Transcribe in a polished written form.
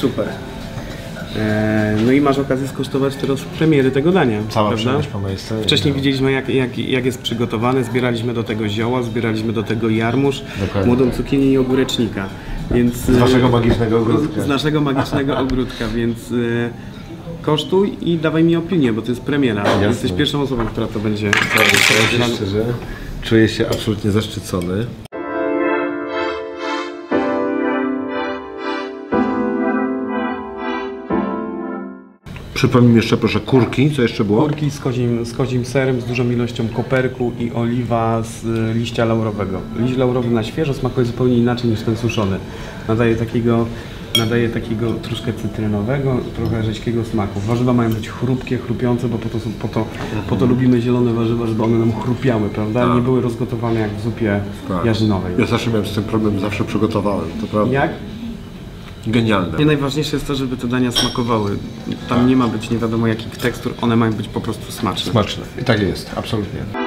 Super. No i masz okazję skosztować teraz premiery tego dania. Cała przyjemność po mojej stronie. Wcześniej widzieliśmy jak jest przygotowane, zbieraliśmy do tego zioła, zbieraliśmy do tego jarmuż, młodą cukinię i ogórecznika. Więc, z waszego magicznego ogródka. Z naszego magicznego ogródka, więc kosztuj i dawaj mi opinię, bo to jest premiera. Jasne. Jesteś pierwszą osobą, która to będzie... Szczerze, czuję się absolutnie zaszczycony. Przypomnij jeszcze proszę kurki, co jeszcze było? Kurki z kozim serem, z dużą ilością koperku i oliwa z liścia laurowego. Liść laurowy na świeżo smakuje zupełnie inaczej niż ten suszony. Nadaje takiego troszkę cytrynowego, trochę rzeźkiego smaku. Warzywa mają być chrupkie, chrupiące, bo po to lubimy zielone warzywa, żeby one nam chrupiały, prawda? Nie były rozgotowane jak w zupie jarzynowej. Ja zawsze miałem z tym problem, zawsze przygotowałem, to prawda? Jak? Genialne. Najważniejsze jest to, żeby te dania smakowały. Tam nie ma być nie wiadomo jakich tekstur, one mają być po prostu smaczne. Smaczne. I tak jest, absolutnie.